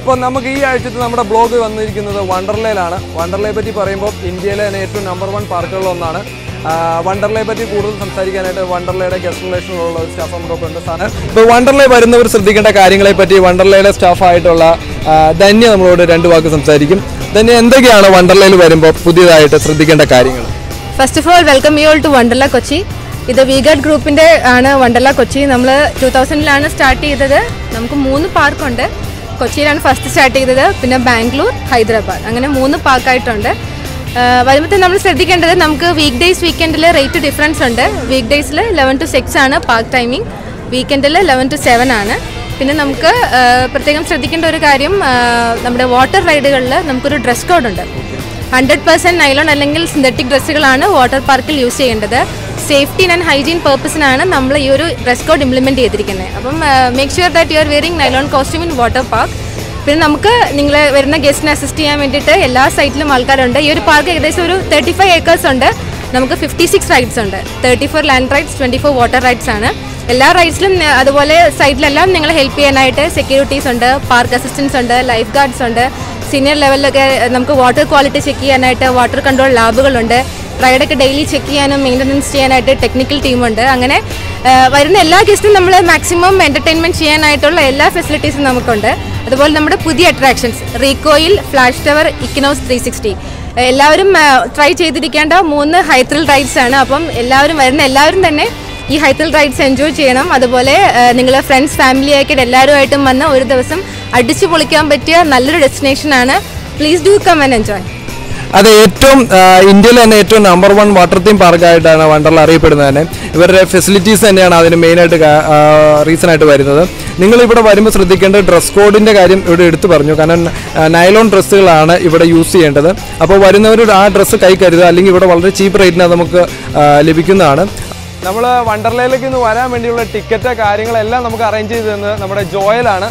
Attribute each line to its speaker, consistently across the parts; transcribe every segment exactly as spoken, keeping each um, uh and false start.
Speaker 1: അപ്പോൾ നമുക്ക് ഈ ആഴ്ചത്തെ നമ്മുടെ ബ്ലോഗ് വന്നിരിക്കുന്നത് വണ്ടർലയിലാണ്. വണ്ടർലയെ പറ്റി പറയുമ്പോൾ ഇന്ത്യയിലെ തന്നെ ഏറ്റവും നമ്പർ വൺ പാർക്കുകളിലൊന്നാണ്. വണ്ടർലയെ പറ്റി കൂടുതൽ സംസാരിക്കാനായിട്ട് വണ്ടർലയുടെ ഗസ്റ്റ് റിലേഷനിലുള്ള ഒരു സ്റ്റാഫ് നമുക്ക് ഉണ്ട് സാധനം. ഇപ്പോൾ വണ്ടർലയിൽ വരുന്നവർ ശ്രദ്ധിക്കേണ്ട കാര്യങ്ങളെ പറ്റി വണ്ടർലയുടെ സ്റ്റാഫായിട്ടുള്ള ധന്യ നമ്മളോട് രണ്ട് വാക്ക് സംസാരിക്കും. ധന്യ, എന്തൊക്കെയാണ് വണ്ടർലയിൽ വരുമ്പോൾ പുതിയതായിട്ട് ശ്രദ്ധിക്കേണ്ട കാര്യങ്ങൾ?
Speaker 2: First of all welcome you all to Wonderla Kochi. ഇത് വി ഗാർഡ് ഗ്രൂപ്പിൻ്റെ ആണ് വണ്ടർല കൊച്ചി. നമ്മൾ ടു തൗസൻഡിലാണ് സ്റ്റാർട്ട് ചെയ്തത്. നമുക്ക് മൂന്ന് പാർക്കുണ്ട്. കൊച്ചിയിലാണ് ഫസ്റ്റ് സ്റ്റാർട്ട് ചെയ്തത്, പിന്നെ ബാംഗ്ലൂർ, ഹൈദരാബാദ്, അങ്ങനെ മൂന്ന് പാർക്കായിട്ടുണ്ട്. വരുമ്പോഴത്തെ നമ്മൾ ശ്രദ്ധിക്കേണ്ടത്, നമുക്ക് വീക്ക് ഡേയ്സ് വീക്കെൻഡിൽ റേറ്റ് ഡിഫറൻസ് ഉണ്ട്. വീക്ക് ഡേയ്സിൽ ലെവൻ ടു സിക്സ് ആണ് പാർക്ക് ടൈമിംഗ്, വീക്കെൻഡിൽ ലെവൻ ടു സെവൻ ആണ്. പിന്നെ നമുക്ക് പ്രത്യേകം ശ്രദ്ധിക്കേണ്ട ഒരു കാര്യം, നമ്മുടെ വാട്ടർ റൈഡുകളിൽ നമുക്കൊരു ഡ്രസ് കോഡുണ്ട്. ഹൺഡ്രഡ് പെർസെൻറ്റ് നൈലോൺ അല്ലെങ്കിൽ സിന്തറ്റിക് ഡ്രസ്സുകളാണ് വാട്ടർ പാർക്കിൽ യൂസ് ചെയ്യേണ്ടത്. സേഫ്റ്റി ആൻഡ് ഹൈജീൻ പേർപ്പസിനാണ് നമ്മൾ ഈ ഒരു ഡ്രസ് കോഡ് ഇംപ്ലിമെൻറ്റ് ചെയ്തിരിക്കുന്നത്. അപ്പം make sure that you are wearing nylon costume in water park. പിന്നെ നമുക്ക് നിങ്ങൾ വരുന്ന ഗസ്റ്റിനെ അസിസ്റ്റ് ചെയ്യാൻ വേണ്ടിയിട്ട് എല്ലാ സൈറ്റിലും ആൾക്കാരുണ്ട്. ഈ ഒരു പാർക്ക് ഏകദേശം ഒരു തേർട്ടി ഫൈവ് ഏക്കേഴ്സ് ഉണ്ട്. നമുക്ക് ഫിഫ്റ്റി സിക്സ് റൈഡ്സ് ഉണ്ട്. Thirty four land rides, twenty four water rides ആണ്. എല്ലാ റൈഡ്സിലും അതുപോലെ സൈഡിലെല്ലാം നിങ്ങളെ ഹെൽപ്പ് ചെയ്യാനായിട്ട് സെക്യൂരിറ്റീസ് ഉണ്ട്, പാർക്ക് അസിസ്റ്റൻസ് ഉണ്ട്, ലൈഫ് ഗാർഡ്സ് ഉണ്ട്. സീനിയർ ലെവലിലൊക്കെ നമുക്ക് വാട്ടർ ക്വാളിറ്റി ചെക്ക് ചെയ്യാനായിട്ട് വാട്ടർ കൺട്രോൾ ലാബുകളുണ്ട്. റൈഡൊക്കെ ഡെയിലി ചെക്ക് ചെയ്യാനും മെയിൻ്റനൻസ് ചെയ്യാനായിട്ട് ടെക്നിക്കൽ ടീമുണ്ട്. അങ്ങനെ വരുന്ന എല്ലാ ഗസ്റ്റും നമ്മൾ മാക്സിമം എൻ്റർടൈൻമെൻറ്റ് ചെയ്യാനായിട്ടുള്ള എല്ലാ ഫെസിലിറ്റീസും നമുക്കുണ്ട്. അതുപോലെ നമ്മുടെ പുതിയ attractions recoil, flash tower, equinox three sixty എല്ലാവരും ട്രൈ ചെയ്തിരിക്കേണ്ട മൂന്ന് ഹൈത്രിൽ റൈഡ്സ് ആണ്. അപ്പം എല്ലാവരും വരുന്ന എല്ലാവരും തന്നെ ഈ ഹൈത്രിൽ റൈഡ്സ് എൻജോയ് ചെയ്യണം. അതുപോലെ നിങ്ങൾ ഫ്രണ്ട്സ്, ഫാമിലി ആയിട്ട് എല്ലാവരുമായിട്ടും വന്ന് ഒരു ദിവസം അടിച്ചു പൊളിക്കാൻ പറ്റിയ നല്ലൊരു ഡെസ്റ്റിനേഷനാണ്. Please do come and enjoy.
Speaker 1: അത് ഏറ്റവും ഇന്ത്യയിലെ തന്നെ ഏറ്റവും നമ്പർ വൺ വാട്ടർ തീം പാർക്കായിട്ടാണ് വണ്ടർല അറിയപ്പെടുന്നത്. തന്നെ ഇവരുടെ ഫെസിലിറ്റീസ് തന്നെയാണ് അതിന് മെയിനായിട്ട് റീസൺ ആയിട്ട് വരുന്നത്. നിങ്ങളിവിടെ വരുമ്പോൾ ശ്രദ്ധിക്കേണ്ട ഡ്രസ് കോഡിൻ്റെ കാര്യം ഇവിടെ എടുത്തു പറഞ്ഞു. കാരണം നൈലോൺ ഡ്രസ്സുകളാണ് ഇവിടെ യൂസ് ചെയ്യേണ്ടത്. അപ്പോൾ വരുന്നവർ ആ ഡ്രസ്സ് കൈ കരുതുക, അല്ലെങ്കിൽ ഇവിടെ വളരെ ചീപ്പ് റേറ്റിന് അത് നമുക്ക് ലഭിക്കുന്നതാണ്. നമ്മൾ വണ്ടർലയിലേക്ക് ഇന്ന് വരാൻ വേണ്ടിയുള്ള ടിക്കറ്റ് കാര്യങ്ങളെല്ലാം നമുക്ക് അറേഞ്ച് ചെയ്ത് തന്നത് നമ്മുടെ ജോയലാണ്.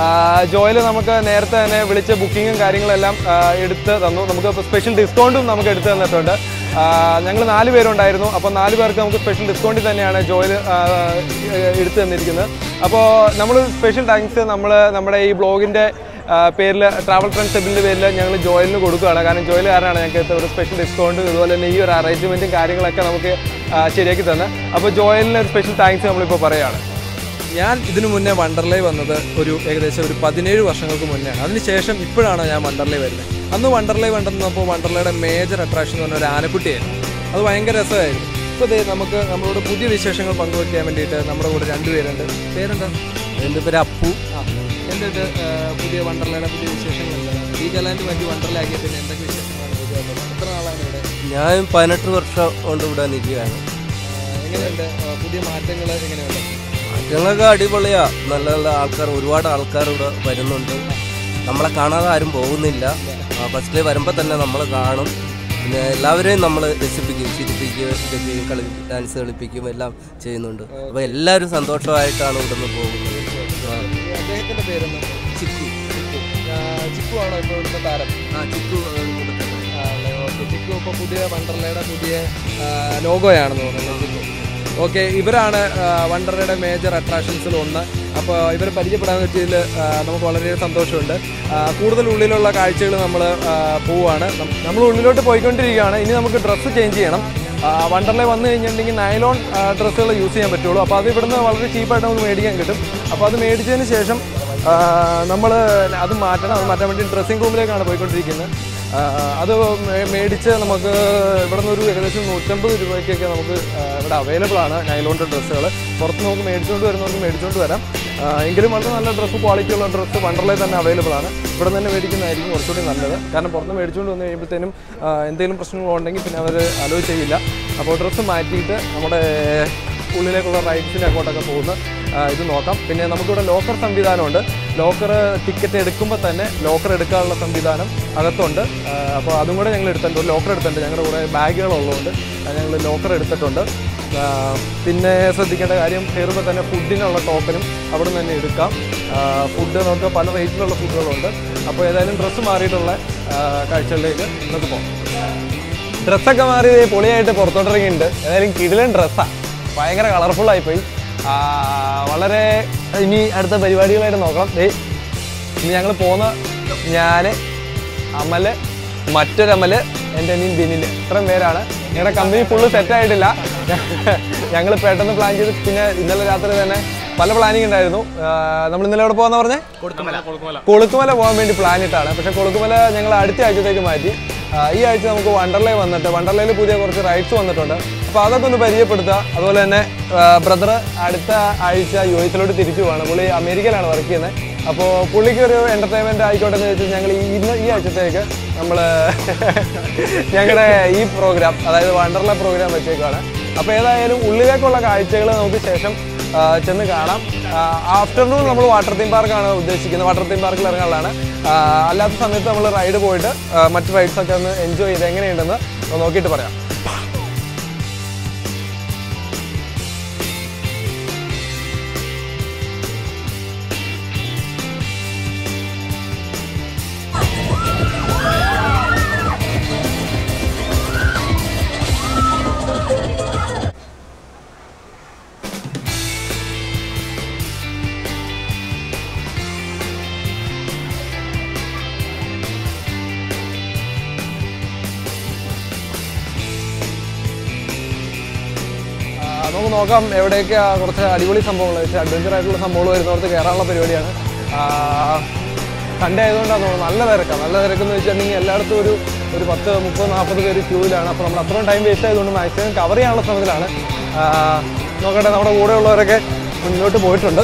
Speaker 1: ജോയൽ നമുക്ക് നേരത്തെ തന്നെ വിളിച്ച് ബുക്കിങ്ങും കാര്യങ്ങളെല്ലാം എടുത്ത് തന്നു. നമുക്ക് സ്പെഷ്യൽ ഡിസ്കൗണ്ടും നമുക്ക് എടുത്ത് തന്നിട്ടുണ്ട്. ഞങ്ങൾ നാല് പേരുണ്ടായിരുന്നു. അപ്പോൾ നാല് പേർക്ക് നമുക്ക് സ്പെഷ്യൽ ഡിസ്കൗണ്ടിൽ തന്നെയാണ് ജോയൽ എടുത്തു തന്നിരിക്കുന്നത്. അപ്പോൾ നമ്മൾ സ്പെഷ്യൽ താങ്ക്സ് നമ്മൾ നമ്മുടെ ഈ ബ്ലോഗിൻ്റെ പേരിൽ, ട്രാവൽ ഫ്രണ്ട്സ് എബിൻ്റെ പേരിൽ ഞങ്ങൾ ജോയലിന് കൊടുക്കുകയാണ്. കാരണം ജോയൽ കാരനാണ് ഞങ്ങൾക്ക് ഒരു സ്പെഷ്യൽ ഡിസ്കൗണ്ട്, അതുപോലെ തന്നെ ഈ ഒരു അറേഞ്ച്മെൻറ്റും കാര്യങ്ങളൊക്കെ നമുക്ക് ശരിയാക്കി തന്നെ. അപ്പോൾ ജോയലിന് ഒരു സ്പെഷ്യൽ താങ്ക്സ് നമ്മളിപ്പോൾ പറയുകയാണ്. ഞാൻ ഇതിനു മുന്നേ വണ്ടർലയിൽ വന്നത് ഒരു ഏകദേശം ഒരു പതിനേഴ് വർഷങ്ങൾക്ക് മുന്നേ. അതിനുശേഷം ഇപ്പോഴാണ് ഞാൻ വണ്ടർലയിൽ വരുന്നത്. അന്ന് വണ്ടർലയിൽ വന്നപ്പോൾ വണ്ടർലയുടെ മേജർ അട്രാക്ഷൻ എന്ന് പറഞ്ഞാൽ ഒരു ആനക്കുട്ടിയായിരുന്നു. അത് ഭയങ്കര രസമായിരുന്നു. ഇപ്പോൾ ഇതേ നമുക്ക് നമ്മളോട് പുതിയ വിശേഷങ്ങൾ പങ്കുവയ്ക്കാൻ വേണ്ടിയിട്ട് നമ്മുടെ കൂടെ രണ്ടുപേരുണ്ട്. പേരെന്താ?
Speaker 3: എൻ്റെ പേര് അപ്പു.
Speaker 1: ആ, എന്നിട്ട് പുതിയ വണ്ടർലയുടെ പുതിയ വിശേഷങ്ങളുണ്ട്. ഈ ജലാൻഡ് പറ്റി വണ്ടർലയാക്കിയ പിന്നെ എന്തൊക്കെ വിശേഷങ്ങളാണ് പുതിയ? എത്ര നാളാണ് ഇവിടെ?
Speaker 3: ഞാൻ പതിനെട്ട് വർഷം കൊണ്ട് ഇവിടെ നിൽക്കുകയാണ്.
Speaker 1: എങ്ങനെയുണ്ട് പുതിയ മാറ്റങ്ങൾ? എങ്ങനെയുണ്ട്
Speaker 3: മാറ്റങ്ങളൊക്കെ? അടിപൊളിയാ. നല്ല നല്ല ആൾക്കാർ, ഒരുപാട് ആൾക്കാർ ഇവിടെ വരുന്നുണ്ട്. നമ്മളെ കാണാതെ ആരും പോകുന്നില്ല. ഫസ്റ്റിൽ വരുമ്പോൾ തന്നെ നമ്മൾ കാണും. പിന്നെ എല്ലാവരെയും നമ്മൾ രസിപ്പിക്കും, ചിരിപ്പിക്കും, ഇതൊക്കെ കളി ഡാൻസ് കളിപ്പിക്കും, എല്ലാം ചെയ്യുന്നുണ്ട്. അപ്പോൾ എല്ലാവരും സന്തോഷമായിട്ടാണ് ഇവിടെ നിന്ന് പോകുന്നത്.
Speaker 1: അദ്ദേഹത്തിൻ്റെ പേരെന്ന്? ചിക്കു. ചിക്കു ആണോ ഇപ്പോൾ ഇവിടുത്തെ താരം?
Speaker 3: ആ, ചിക്കു.
Speaker 1: ഓക്കെ, ചിക്കു ഇപ്പോൾ പുതിയ വണ്ടർലയുടെ പുതിയ ലോഗോയാണെന്ന് തോന്നുന്നു ചിക്കു. ഓക്കെ, ഇവരാണ് വണ്ടർലയുടെ മേജർ അട്രാക്ഷൻസിൽ ഒന്ന്. അപ്പോൾ ഇവരെ പരിചയപ്പെടാൻ പറ്റിയതിൽ നമുക്ക് വളരെ സന്തോഷമുണ്ട്. കൂടുതൽ ഉള്ളിലുള്ള കാഴ്ചകൾ നമ്മൾ പോവുകയാണ്. നമ്മൾ ഉള്ളിലോട്ട് പോയിക്കൊണ്ടിരിക്കുകയാണ്. ഇനി നമുക്ക് ഡ്രസ്സ് ചേഞ്ച് ചെയ്യണം. വണ്ടർലയിൽ വന്നു കഴിഞ്ഞിട്ടുണ്ടെങ്കിൽ നൈലോൺ ഡ്രസ്സുകൾ യൂസ് ചെയ്യാൻ പറ്റുള്ളൂ. അപ്പോൾ അത് ഇവിടുന്ന് വളരെ ചീപ്പായിട്ട് നമുക്ക് മേടിക്കാൻ കിട്ടും. അപ്പോൾ അത് മേടിച്ചതിന് ശേഷം നമ്മൾ അത് മാറ്റണം. അത് മാറ്റാൻ വേണ്ടി ഡ്രസ്സിംഗ് റൂമിലേക്കാണ് പോയിക്കൊണ്ടിരിക്കുന്നത്. അത് മേടിച്ച് നമുക്ക് ഇവിടെ നിന്ന് ഒരു ഏകദേശം നൂറ്റമ്പത് രൂപയ്ക്കൊക്കെ നമുക്ക് ഇവിടെ അവൈലബിൾ ആണ് നൈലോണിൻ്റെ ഡ്രസ്സുകൾ. പുറത്ത് നമുക്ക് മേടിച്ചുകൊണ്ട് വരുന്നവർക്ക് മേടിച്ചുകൊണ്ട് വരാം. എങ്കിലും വളരെ നല്ല ഡ്രസ്സ്, ക്വാളിറ്റിയുള്ള ഡ്രസ്സ് വണ്ടർലയിൽ തന്നെ അവൈലബിൾ ആണ്. ഇവിടെ തന്നെ മേടിക്കുന്നതായിരിക്കും കുറച്ചുകൂടി നല്ലത്. കാരണം പുറത്ത് മേടിച്ചുകൊണ്ട് വന്നു കഴിയുമ്പോഴത്തേനും എന്തെങ്കിലും പ്രശ്നങ്ങളുണ്ടെങ്കിൽ പിന്നെ അവർ അലോ ചെയ്യില്ല. അപ്പോൾ ഡ്രസ്സ് മാറ്റിയിട്ട് നമ്മുടെ ഉള്ളിലേക്കുള്ള റൈഡ്സിൻ്റെ അങ്ങോട്ടൊക്കെ പോകുന്ന ഇത് നോക്കാം. പിന്നെ നമുക്കിവിടെ ലോക്കർ സംവിധാനമുണ്ട്. ലോക്കർ ടിക്കറ്റ് എടുക്കുമ്പോൾ തന്നെ ലോക്കർ എടുക്കാനുള്ള സംവിധാനം അകത്തുണ്ട്. അപ്പോൾ അതും കൂടെ ഞങ്ങൾ എടുത്തിട്ടുണ്ട്. ലോക്കർ എടുത്തിട്ടുണ്ട്. ഞങ്ങളുടെ കുറേ ബാഗുകളുള്ളതുകൊണ്ട് ഞങ്ങൾ ലോക്കർ എടുത്തിട്ടുണ്ട്. പിന്നെ ശ്രദ്ധിക്കേണ്ട കാര്യം, കയറുമ്പോൾ തന്നെ ഫുഡിനുള്ള ടോക്കനും അവിടെ നിന്ന് തന്നെ എടുക്കാം. ഫുഡ് നമുക്ക് പല റേറ്റിലുള്ള ഫുഡുകളുണ്ട്. അപ്പോൾ ഏതായാലും ഡ്രസ്സ് മാറിയിട്ടുള്ള കാഴ്ചകളിലേക്ക് നമുക്ക് പോകാം. ഡ്രസ്സൊക്കെ മാറി പൊളിയായിട്ട് പുറത്തോട്ടിറങ്ങിയിട്ടുണ്ട്. ഏതായാലും കിടിലൻ ഡ്രസ്സാണ്, ഭയങ്കര കളർഫുള്ളായിപ്പോയി. വളരെ ഇനി അടുത്ത പരിപാടികളായിട്ട് നോക്കണം. ഇനി ഞങ്ങൾ പോകുന്ന ഞാൻ, അമല്, മറ്റൊരമല്, എൻ്റെ അനിയൻ ബിനിൽ, ഇത്രയും പേരാണ്. ഞങ്ങളുടെ കമ്പനി ഫുള്ള് സെറ്റായിട്ടില്ല. ഞങ്ങൾ പെട്ടെന്ന് പ്ലാൻ ചെയ്ത് പിന്നെ ഇന്നലെ രാത്രി തന്നെ പല പ്ലാനിങ് ഉണ്ടായിരുന്നു. നമ്മൾ ഇന്നലെ എവിടെ പോകാന്ന് പറഞ്ഞേ? കൊളുക്കുമല പോകാൻ വേണ്ടി പ്ലാൻ ഇട്ടാണ്. പക്ഷേ കൊളുക്കുമല ഞങ്ങൾ അടുത്ത ആഴ്ചത്തേക്ക് മാറ്റി. ഈ ആഴ്ച നമുക്ക് വണ്ടർലേ വന്നിട്ട് വണ്ടർലയിൽ പുതിയ കുറച്ച് റൈഡ്സ് വന്നിട്ടുണ്ട്. അപ്പോൾ അതൊക്കെ ഒന്ന് പരിചയപ്പെടുത്തുക. അതുപോലെ തന്നെ ബ്രദർ അടുത്ത ആഴ്ച യു എസിലോട്ട് തിരിച്ചു പോവാണ്. പുള്ളി അമേരിക്കയിലാണ് വർക്ക് ചെയ്യുന്നത്. അപ്പോൾ പുള്ളിക്ക് ഒരു എൻ്റർടൈൻമെൻറ്റ് ആയിക്കോട്ടെ എന്ന് വെച്ചാൽ ഞങ്ങൾ ഇന്ന് ഈ ആഴ്ചത്തേക്ക് നമ്മൾ ഞങ്ങളുടെ ഈ പ്രോഗ്രാം, അതായത് വണ്ടർല പ്രോഗ്രാം വെച്ചേക്കാണ്. അപ്പോൾ ഏതായാലും ഉള്ളിലേക്കുള്ള കാഴ്ചകൾ നമുക്ക് ശേഷം ചെന്ന് കാണാം. ആഫ്റ്റർനൂൺ നമ്മൾ വാട്ടർ തീം പാർക്കാണ് ഉദ്ദേശിക്കുന്നത്. വാട്ടർ തീം പാർക്കിൽ ഇറങ്ങാനുള്ളതാണ്. അല്ലാത്ത സമയത്ത് നമ്മൾ റൈഡ് പോയിട്ട് മറ്റ് റൈഡ്സൊക്കെ ഒന്ന് എൻജോയ് ചെയ്ത് എങ്ങനെയുണ്ടെന്ന് നോക്കിയിട്ട് പറയാം. നമുക്ക് നോക്കാം എവിടെയൊക്കെ കുറച്ച് അടിപൊളി സംഭവങ്ങൾ, അഡ്വഞ്ചർ ആയിട്ടുള്ള സംഭവങ്ങൾ വരുന്നവർക്ക് കയറാനുള്ള പരിപാടിയാണ്. സൺഡേ ആയതുകൊണ്ടാണ് തോന്നുന്നു നല്ല തിരക്കാണ്. നല്ല തിരക്കെന്ന് വെച്ചിട്ടുണ്ടെങ്കിൽ എല്ലായിടത്തും ഒരു ഒരു പത്ത് മുപ്പത് നാൽപ്പത് പേര് ക്യൂവിലാണ്. അപ്പോൾ നമ്മൾ അത്രയും ടൈം വേസ്റ്റ് ആയതുകൊണ്ട് മാക്സിമം കവർ ചെയ്യാനുള്ള ശ്രമത്തിലാണ്. നോക്കട്ടെ, നമ്മുടെ കൂടെയുള്ളവരൊക്കെ മുന്നോട്ട് പോയിട്ടുണ്ട്.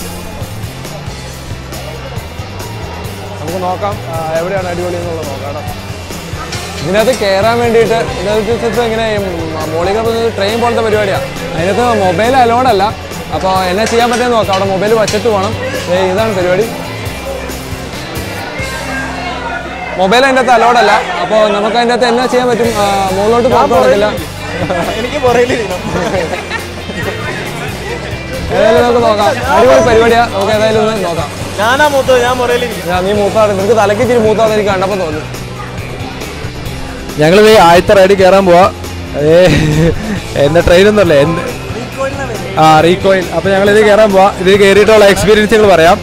Speaker 1: നമുക്ക് നോക്കാം എവിടെയാണ് അടിപൊളി എന്നുള്ളത് നോക്കാം. ഇതിനകത്ത് കയറാൻ വേണ്ടിയിട്ട് ഇതിനകത്ത് ഇങ്ങനെ മോളിക ട്രെയിൻ പോലത്തെ പരിപാടിയാണ്. അതിനകത്ത് മൊബൈൽ അലോഡല്ല. അപ്പോൾ എന്നെ ചെയ്യാൻ പറ്റുമെന്ന് നോക്കാം. അവിടെ മൊബൈൽ വച്ചിട്ട് പോകണം. ഇതാണ് പരിപാടി. മൊബൈൽ അതിൻ്റെ അകത്ത് അലോഡല്ല. അപ്പോൾ നമുക്ക് അതിൻ്റെ അകത്ത് എന്നാ ചെയ്യാൻ പറ്റും? മുകളിലോട്ട് പുറത്ത് കൊടുക്കില്ല. ഏതായാലും നമുക്ക് നോക്കാം. അടിപൊളി പരിപാടിയാണ്. നമുക്ക് ഏതായാലും ഒന്ന് നോക്കാം.
Speaker 4: ഞാനാ മൂത്തത്, ഞാൻ
Speaker 1: ഞാൻ നീ മൂത്താണ്. നിനക്ക് തലയ്ക്ക് ഇച്ചിരി മൂത്താന്ന് എനിക്ക് കണ്ടപ്പോൾ തോന്നുന്നു.
Speaker 5: ഞങ്ങളിത് ആദ്യത്തെ റൈഡിൽ കയറാൻ പോവാ. എൻ്റെ ട്രെയിനൊന്നുമല്ലേ, എന്ത് ആ റീകോയിൽ. അപ്പോൾ ഞങ്ങളിത് കയറാൻ പോവാം. ഇത് കയറിയിട്ടുള്ള എക്സ്പീരിയൻസുകൾ പറയാം.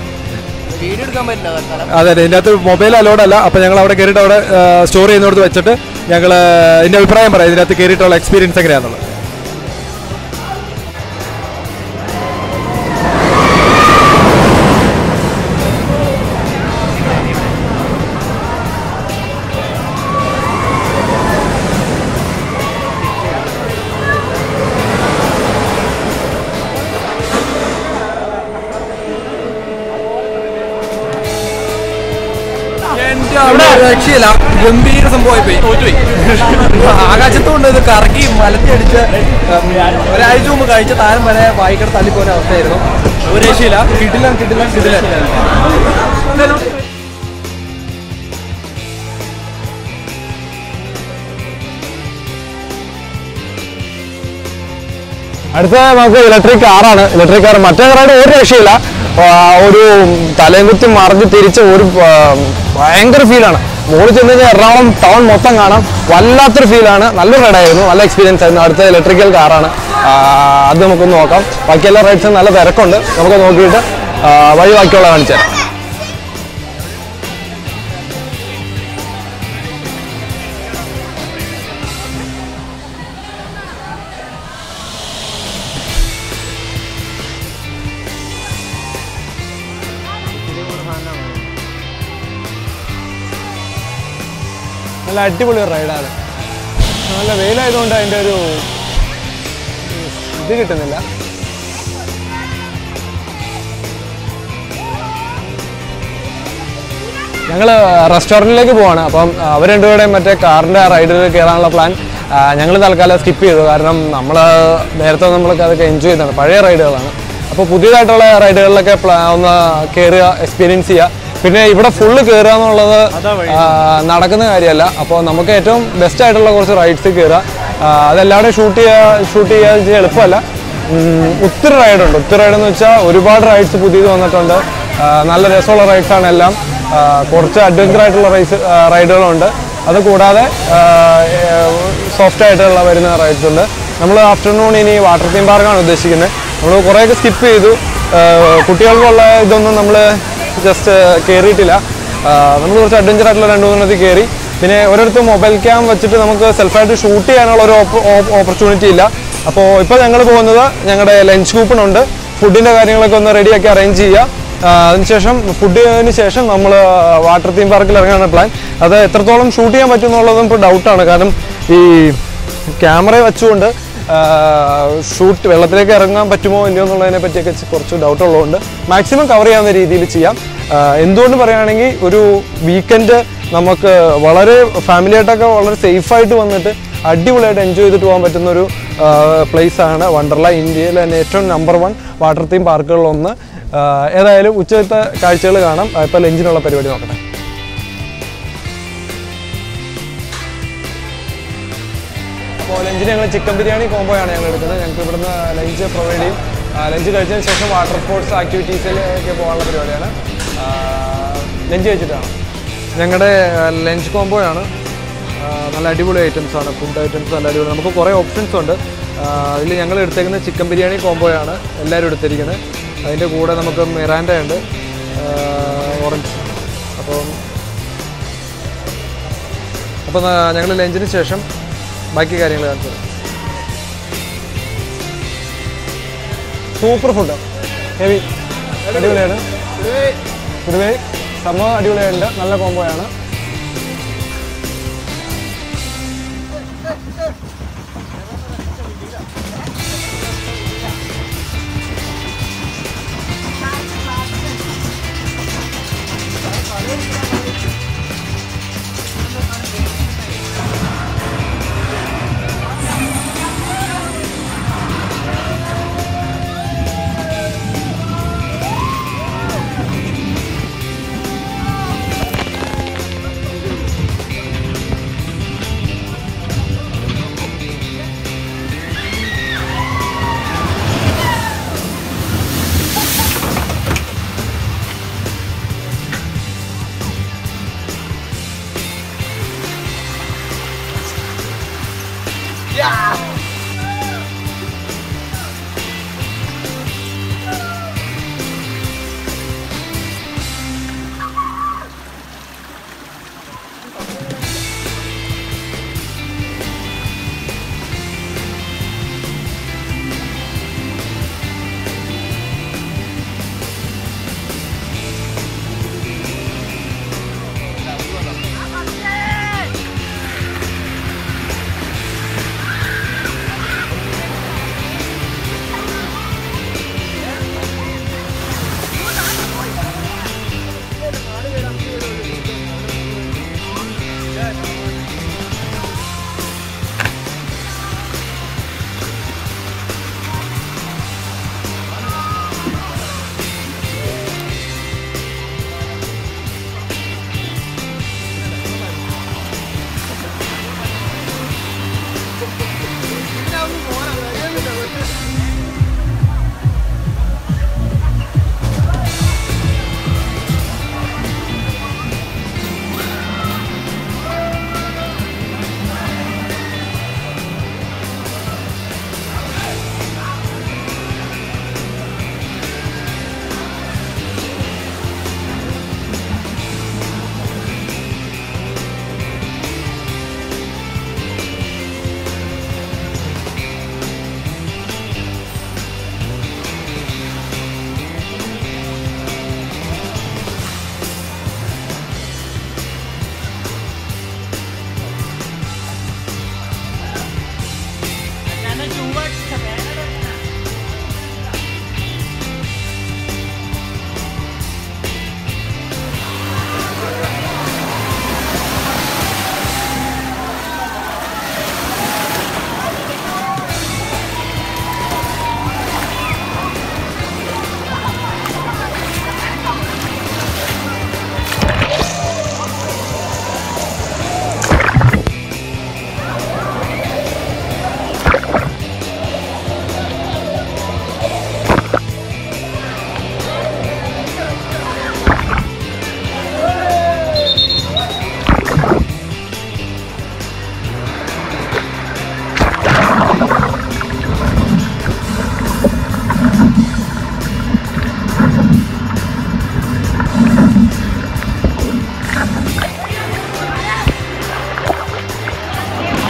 Speaker 5: അതെ, ഇതിൻ്റെ അകത്ത് മൊബൈൽ അലോഡല്ല. അപ്പോൾ ഞങ്ങൾ അവിടെ കയറിയിട്ട് അവിടെ സ്റ്റോർ ചെയ്യുന്നിടത്ത് വെച്ചിട്ട് ഞങ്ങൾ ഇതിൻ്റെ അഭിപ്രായം പറയാം. ഇതിനകത്ത് കയറിയിട്ടുള്ള എക്സ്പീരിയൻസ് എങ്ങനെയാണെന്നുള്ളത്. രക്ഷയില്ല, ഗംഭീര സംഭവമായി പോയി. തോറ്റുപോയി. ആകാശത്തുകൊണ്ട് ഇത് കറക്കി മലത്തിയടിച്ച് ഒരാഴ്ച മുമ്പ് കഴിച്ച താരം വരെ വായിക്കട തള്ളിപ്പോയ അവസ്ഥയായിരുന്നു. ഒരു രക്ഷയില്ല. കിട്ടില്ല കിട്ടില്ല കിട്ടില്ല.
Speaker 1: അടുത്ത നമുക്ക് ഇലക്ട്രിക് കാറാണ്. ഇലക്ട്രിക് കാർ മറ്റേ കാറായിട്ട് ഒരു രക്ഷയില്ല. ഒരു തലയും കുത്തി മറിഞ്ഞ് തിരിച്ച് ഒരു ഭയങ്കര ഫീലാണ്. മുകളിൽ ചെന്ന് കഴിഞ്ഞാൽ എറണാകുളം ടൗൺ മൊത്തം കാണാം. വല്ലാത്തൊരു ഫീലാണ്. നല്ലൊരു റൈഡായിരുന്നു, നല്ല എക്സ്പീരിയൻസ് ആയിരുന്നു. അടുത്ത ഇലക്ട്രിക്കൽ കാറാണ്. അത് നമുക്കൊന്ന് നോക്കാം. ബാക്കി എല്ലാ റൈഡ്സും നല്ല തിരക്കുണ്ട്. നമുക്ക് നോക്കിയിട്ട് വഴി ബാക്കിയുള്ള കാണിച്ചു തരാം. നല്ല അടിപൊളി ഒരു റൈഡാണ്. നല്ല വെയിലായതുകൊണ്ട് അതിൻ്റെ ഒരു ഇത് കിട്ടുന്നില്ല. ഞങ്ങൾ റെസ്റ്റോറൻറ്റിലേക്ക് പോവാണ്. അപ്പം അവർ രണ്ടുപേരുടെയും മറ്റേ കാറിൻ്റെ റൈഡിൽ കയറാനുള്ള പ്ലാൻ ഞങ്ങൾ തൽക്കാലം സ്കിപ്പ് ചെയ്തു. കാരണം നമ്മൾ നേരത്തെ നമ്മളൊക്കെ അതൊക്കെ എൻജോയ് ചെയ്തതാണ്. പഴയ റൈഡുകളാണ്. അപ്പോൾ പുതിയതായിട്ടുള്ള റൈഡുകളിലൊക്കെ ഒന്ന് കയറുക, എക്സ്പീരിയൻസ് ചെയ്യുക. പിന്നെ ഇവിടെ ഫുള്ള് കയറുക എന്നുള്ളത് നടക്കുന്ന കാര്യമല്ല. അപ്പോൾ നമുക്ക് ഏറ്റവും ബെസ്റ്റ് ആയിട്ടുള്ള കുറച്ച് റൈഡ്സ് കയറുക. അതെല്ലാവരുടെയും ഷൂട്ട് ചെയ്യുക ഷൂട്ട് ചെയ്യുക എളുപ്പമല്ല. ഒത്തിരി റൈഡുണ്ട്. ഒത്തിരി റൈഡെന്ന് വെച്ചാൽ ഒരുപാട് റൈഡ്സ് പുതിയത് വന്നിട്ടുണ്ട്. നല്ല രസമുള്ള റൈഡ്സാണ് എല്ലാം. കുറച്ച് അഡ്വഞ്ചർ ആയിട്ടുള്ള റൈസ് റൈഡുകളുണ്ട്. അത് കൂടാതെ സോഫ്റ്റ് ആയിട്ടുള്ള വരുന്ന റൈഡ്സ് ഉണ്ട്. നമ്മൾ ആഫ്റ്റർനൂൺ ഇനി വാട്ടർ തീം പാർക്കാണ് ഉദ്ദേശിക്കുന്നത്. നമ്മൾ കുറേയൊക്കെ സ്കിപ്പ് ചെയ്തു. കുട്ടികൾക്കുള്ള ഇതൊന്നും നമ്മൾ
Speaker 4: ജസ്റ്റ് കയറിയിട്ടില്ല. നമ്മൾ കുറച്ച് അഡ്വഞ്ചർ ആയിട്ടുള്ള രണ്ട് മൂന്നെണ്ണത്തിൽ കയറി. പിന്നെ ഒരിടത്ത് മൊബൈൽ ക്യാം വെച്ചിട്ട് നമുക്ക് സെൽഫായിട്ട് ഷൂട്ട് ചെയ്യാനുള്ള ഒരു ഓപ്പർച്യൂണിറ്റി ഇല്ല. അപ്പോൾ ഇപ്പോൾ ഞങ്ങൾ പോകുന്നത് ഞങ്ങളുടെ ലഞ്ച് കൂപ്പണുണ്ട്, ഫുഡിൻ്റെ കാര്യങ്ങളൊക്കെ ഒന്ന് റെഡിയാക്കി അറേഞ്ച് ചെയ്യുക. അതിനുശേഷം ഫുഡിന് ശേഷം നമ്മൾ വാട്ടർ തീം പാർക്കിൽ ഇറങ്ങാനാണ് പ്ലാൻ. അത് എത്രത്തോളം ഷൂട്ട് ചെയ്യാൻ പറ്റും എന്നുള്ളതും ഇപ്പോൾ ഡൗട്ടാണ്. കാരണം ഈ ക്യാമറ വെച്ചുകൊണ്ട് ഷൂട്ട് വെള്ളത്തിലേക്ക് ഇറങ്ങാൻ പറ്റുമോ ഇല്ലയോ എന്നുള്ളതിനെ പറ്റിയൊക്കെ കുറച്ച് ഡൗട്ട് ഉള്ളതുകൊണ്ട് മാക്സിമം കവർ ചെയ്യാവുന്ന രീതിയിൽ ചെയ്യാം. എന്തുകൊണ്ട് പറയുകയാണെങ്കിൽ ഒരു വീക്കെൻഡ് നമുക്ക് വളരെ ഫാമിലിയായിട്ടൊക്കെ വളരെ സേഫായിട്ട് വന്നിട്ട് അടിപൊളിയായിട്ട് എൻജോയ് ചെയ്തിട്ട് പോകാൻ പറ്റുന്നൊരു പ്ലേസാണ് വണ്ടർല. ഇന്ത്യയിലെ തന്നെ ഏറ്റവും നമ്പർ വൺ വാട്ടർ തീം പാർക്കുകളിലൊന്ന്. ഏതായാലും ഉച്ചത്തെ കാഴ്ചകൾ കാണാം. ഇപ്പോൾ ലഞ്ചിനുള്ള പരിപാടി നോക്കട്ടെ. അപ്പോൾ ലഞ്ചിന് ഞങ്ങൾ ചിക്കൻ ബിരിയാണി കോംബോയാണ് ഞങ്ങൾ എടുക്കുന്നത്. ഞങ്ങൾക്ക് ഇവിടുന്ന് ലഞ്ച് പ്രൊവൈഡ് ചെയ്യും. ലഞ്ച് കഴിച്ചതിന് ശേഷം വാട്ടർ സ്പോർട്സ് ആക്ടിവിറ്റീസിലൊക്കെ പോകാനുള്ള പരിപാടിയാണ്. ലഞ്ച് കഴിച്ചിട്ടാണ് ഞങ്ങളുടെ ലഞ്ച് കോംബോയാണ്. നല്ല അടിപൊളി ഐറ്റംസാണ്, ഫുഡ് ഐറ്റംസ് നല്ല അടിപൊളി. നമുക്ക് കുറേ ഓപ്ഷൻസ് ഉണ്ട്. അതിൽ ഞങ്ങൾ എടുത്തേക്കുന്നത് ചിക്കൻ ബിരിയാണി കോംബോയാണ് എല്ലാവരും എടുത്തിരിക്കുന്നത്. അതിൻ്റെ കൂടെ നമുക്ക് മിറാൻഡ ഉണ്ട്, ഓറഞ്ച്. അപ്പം അപ്പോൾ ഞങ്ങൾ ലഞ്ചിന് ശേഷം ബാക്കി കാര്യങ്ങൾ കാണിച്ചു തരാം. സൂപ്പർ ഫുഡ്, ഹെവി അടിപൊളിയാണ്. പൊതുവേ സംഭവം അടിപൊളിയായിട്ടുണ്ട്, നല്ല കോംബോയാണ്.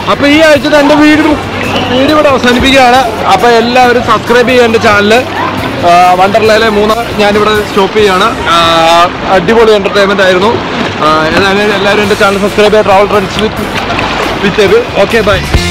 Speaker 1: അപ്പോൾ ഈ ആഴ്ചത്തെ എൻ്റെ വീഡിയോ വീഡിയോ ഇവിടെ അവസാനിപ്പിക്കുകയാണ്. അപ്പോൾ എല്ലാവരും സബ്സ്ക്രൈബ് ചെയ്യുക എൻ്റെ ചാനൽ. വണ്ടർലയിലെ മൂന്ന് ഞാനിവിടെ സ്റ്റോപ്പ് ചെയ്യുകയാണ്. അടിപൊളി എൻ്റർടൈൻമെൻ്റ് ആയിരുന്നു. ഏതായാലും എല്ലാവരും എൻ്റെ ചാനൽ സബ്സ്ക്രൈബ് ചെയ്യുക. Travel friends with with okay by.